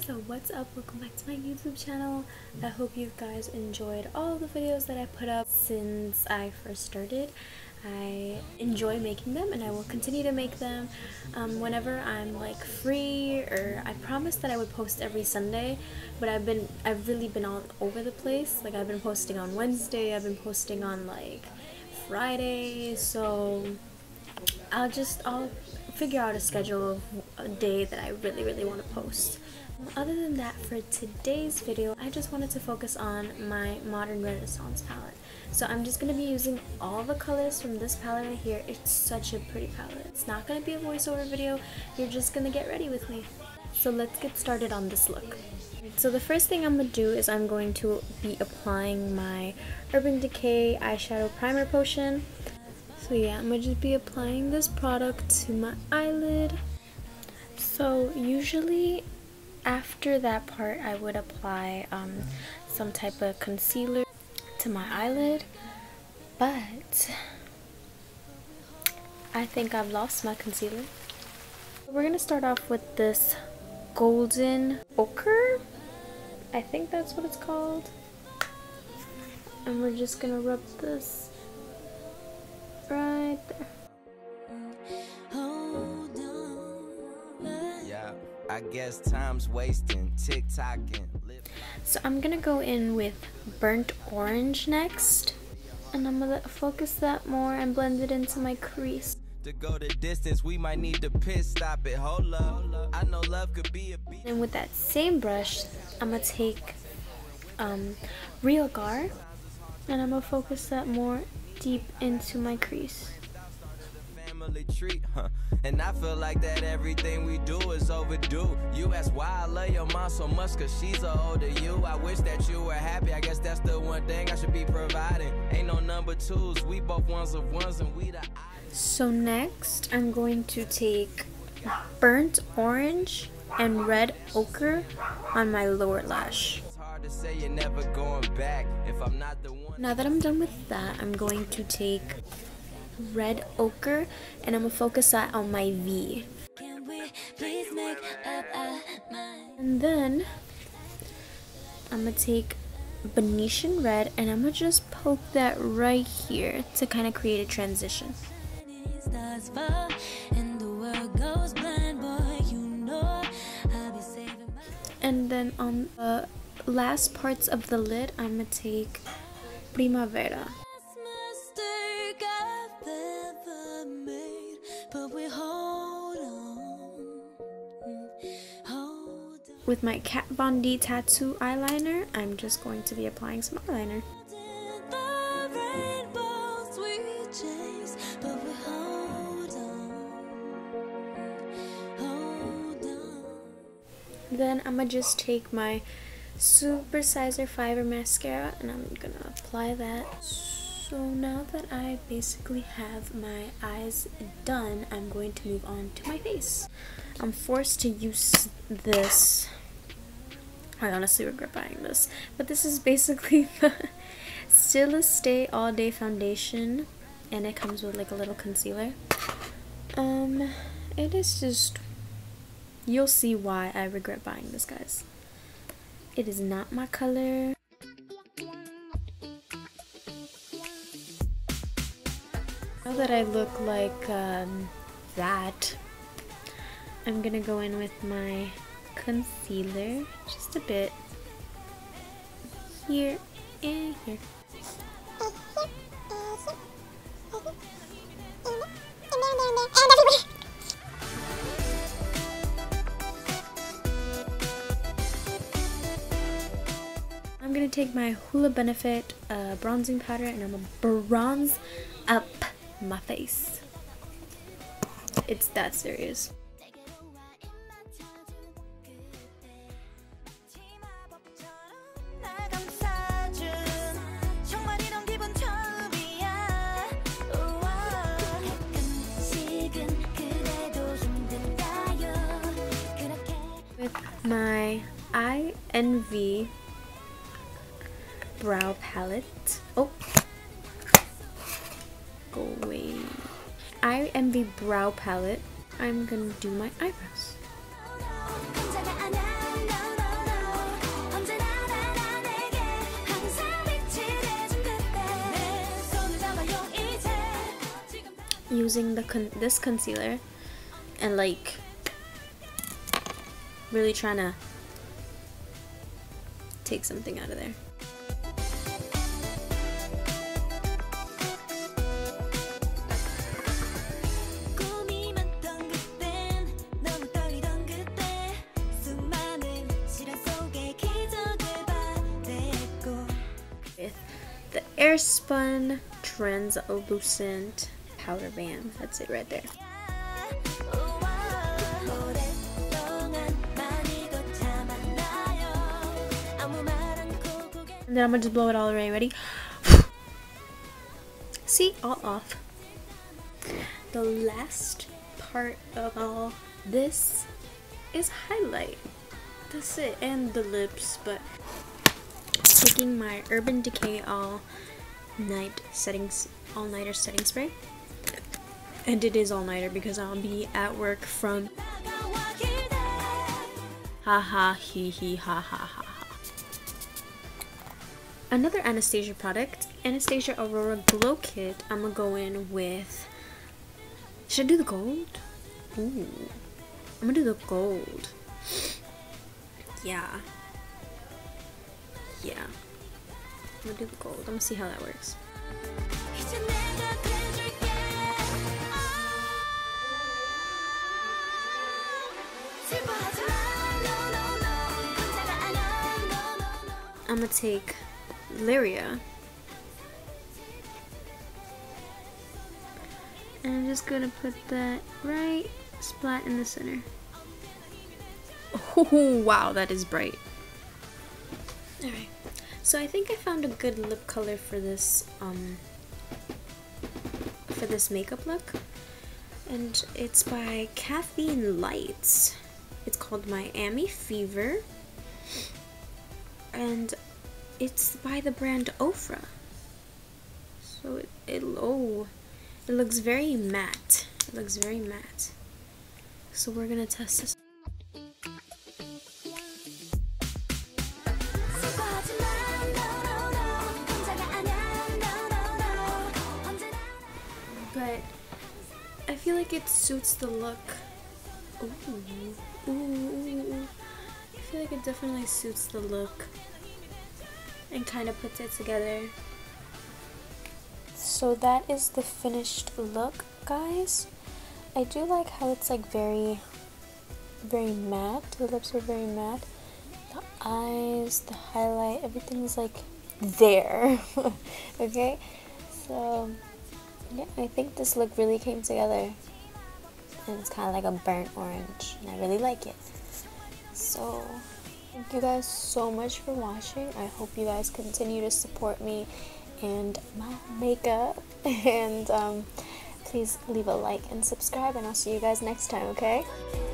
guys, what's up? Welcome back to my YouTube channel. I hope you guys enjoyed all the videos that I put up since I first started. I enjoy making them and I will continue to make them whenever I'm like free, or I promised that I would post every Sunday, but I've really been all over the place. Like, I've been posting on Wednesday, I've been posting on like Friday, so I'll figure out a schedule of a day that I really want to post. Other than that, for today's video, I just wanted to focus on my Modern Renaissance palette. So I'm just going to be using all the colors from this palette right here. It's such a pretty palette. It's not going to be a voiceover video. You're just going to get ready with me. So let's get started on this look. So the first thing I'm going to do is I'm going to be applying my Urban Decay eyeshadow primer potion. So yeah, I'm going to just be applying this product to my eyelid. So usually after that part I would apply some type of concealer to my eyelid, but I think I've lost my concealer. We're going to start off with this golden ochre. I think that's what it's called. And we're just going to rub this right there. Yeah, I guess time's wasting, tick-tocking. So I'm gonna go in with burnt orange next, and I'm gonna focus that more and blend it into my crease. To go the distance, we might need to pit stop it. Hold up, I know love could be a beat. And with that same brush, I'm gonna take Real Gar, and I'm gonna focus that more deep into my crease. Family treat, and I feel like that everything we do is overdue. You ask why I love your mom so much, cause she's older you. I wish that you were happy, I guess that's the one thing I should be providing. Ain't no number twos, we both ones of ones and we the eyes. So next, I'm going to take burnt orange and red ochre on my lower lash. It's hard to say you're never going back if I'm not the one. Now that I'm done with that, I'm going to take red ochre and I'm gonna focus that on my V. And then I'm gonna take Venetian red and I'm gonna just poke that right here to kind of create a transition. And then on the last parts of the lid, I'm gonna take Primavera. With my Kat Von D tattoo eyeliner, I'm just going to be applying some eyeliner. Then I'm gonna just take my Super Sizer Fiber mascara and I'm gonna apply that. So now that I basically have my eyes done, I'm going to move on to my face. I'm forced to use this. I honestly regret buying this, but this is basically the Still Stay All Day foundation, and it comes with like a little concealer. It is just, you'll see why I regret buying this, guys. It is not my color. Now that I look like that, I'm gonna go in with my concealer, just a bit here and here. I'm gonna take my Hoola Benefit bronzing powder and I'm gonna bronze up my face. It's that serious. With my INV brow palette. Oh, go away. INV brow palette. I'm gonna do my eyebrows. using this concealer and like really trying to take something out of there. With the Airspun Translucent Powder Band. That's it right there. And then I'm gonna just blow it all away. Ready? See? All off. The last part of all this is highlight. That's it. And the lips, but taking my Urban Decay all-nighter setting spray. And it is all-nighter because I'll be at work from haha hee hee ha ha ha ha. Another Anastasia product, Anastasia Aurora Glow Kit. I'm gonna go in with, should I do the gold? Ooh, I'm gonna do the gold. Yeah. I'm gonna do the gold. I'm gonna see how that works. I'm gonna take Lyria and I'm just gonna put that right splat in the center. Oh wow, that is bright. Alright, so I think I found a good lip color for this makeup look, and it's by Caffeine Lights. It's called Miami Fever, and it's by the brand Ofra. So it looks very matte. It looks very matte. So we're gonna test this. But I feel like it suits the look. Ooh. I feel like it definitely suits the look and kind of puts it together. So that is the finished look, guys. I do like how it's like very matte. The lips are very matte. The eyes, the highlight, everything's like there. Okay? So yeah, I think this look really came together. And it's kind of like a burnt orange, and I really like it. So thank you guys so much for watching. I hope you guys continue to support me and my makeup. And please leave a like and subscribe, and I'll see you guys next time, okay?